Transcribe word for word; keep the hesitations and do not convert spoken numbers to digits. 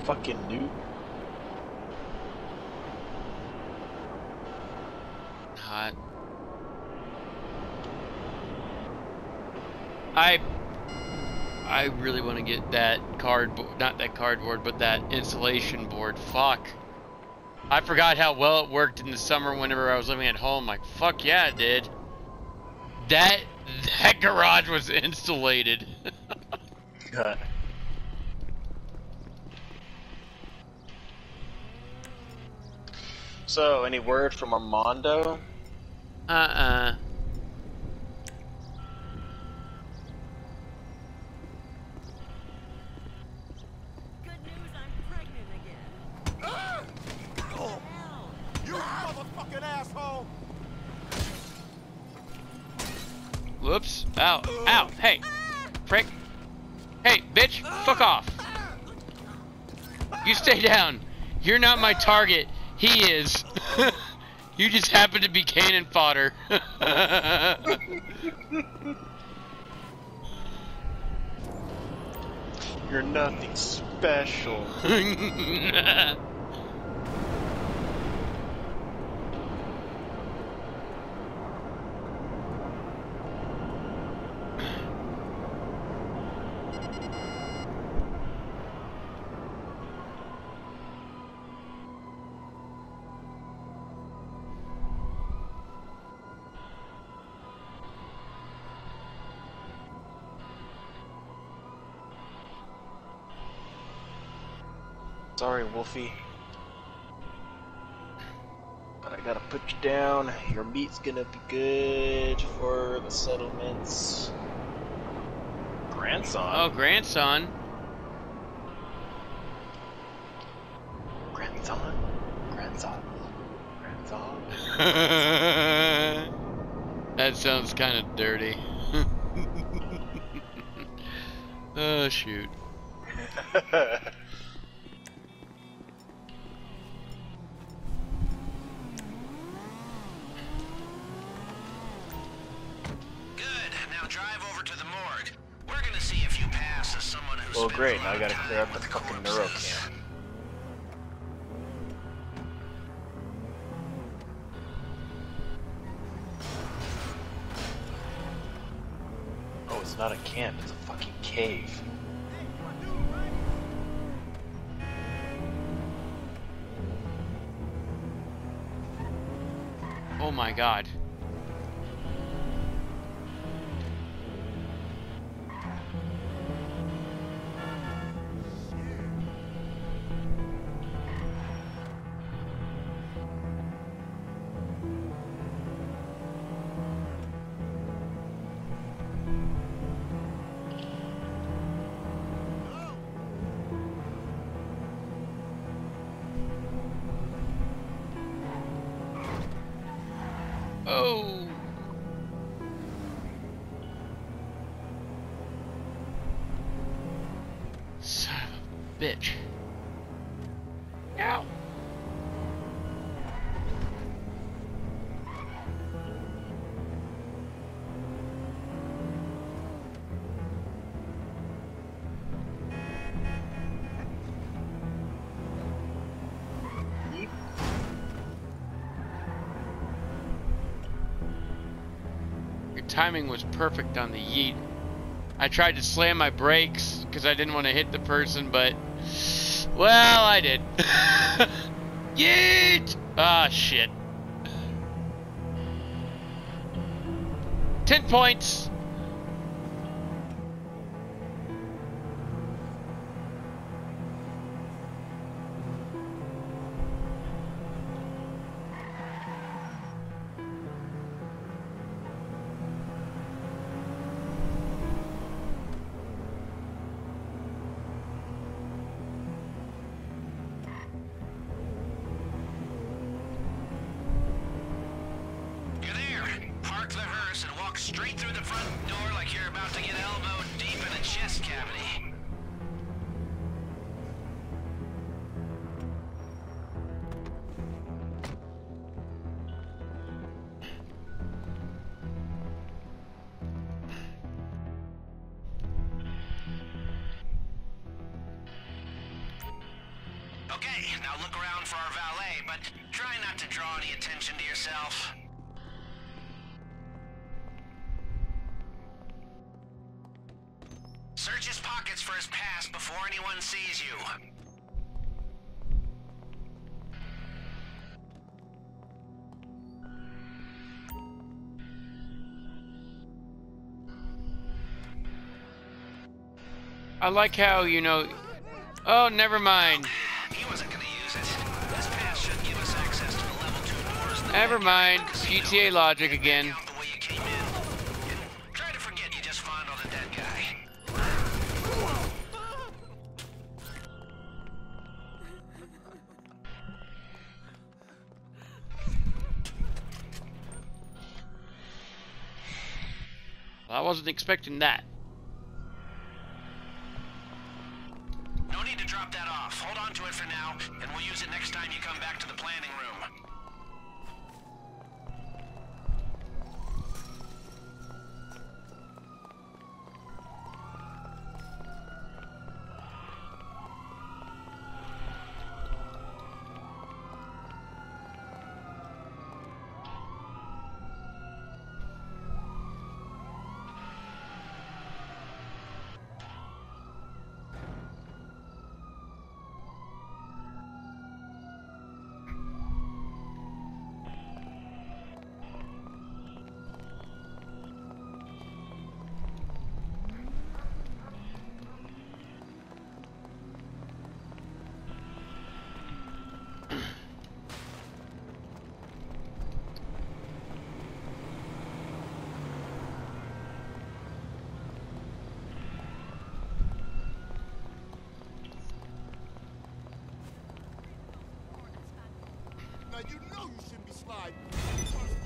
fucking noob. Hot. I I really want to get that cardboard, not that cardboard, but that insulation board. Fuck. I forgot how well it worked in the summer whenever I was living at home. Like, fuck yeah, it did. That, that garage was insulated. So, any word from Armando? Uh-uh. Good news, I'm pregnant again. Ah! Oh. You motherfucking asshole! Whoops. Ow. Ow. Hey. Prick. Hey, bitch. Fuck off. You stay down. You're not my target. He is. You just happen to be cannon fodder. You're nothing special. Sorry, Wolfie. But I gotta put you down. Your meat's gonna be good for the settlements. Grandson? Oh, grandson. Grandson? Grandson? Grandson? That sounds kind of dirty. Oh, shoot. Well, great. Now I gotta clear up the fucking neurocam. Oh, it's not a camp. It's a fucking cave. Oh my god. Oh. Son of a bitch. Ow. Timing was perfect on the yeet. I tried to slam my brakes because I didn't want to hit the person, but well, I did. Yeet! Ah, shit. Ten points. Straight through the front Now look around for our valet, but try not to draw any attention to yourself. Search his pockets for his past before anyone sees you. I like how, you know... Oh, never mind. He wasn't gonna use it. This pass should give us access to the level two doors. in the Never backyard mind. of the casino. G T A logic again. Back out the way you came in. And try to forget you just fondled a dead guy. Well, I wasn't expecting that. No need to drop that off. Hold on to it for now, and we'll use it next time you come back to the planning room. Now you know you shouldn't be sliding.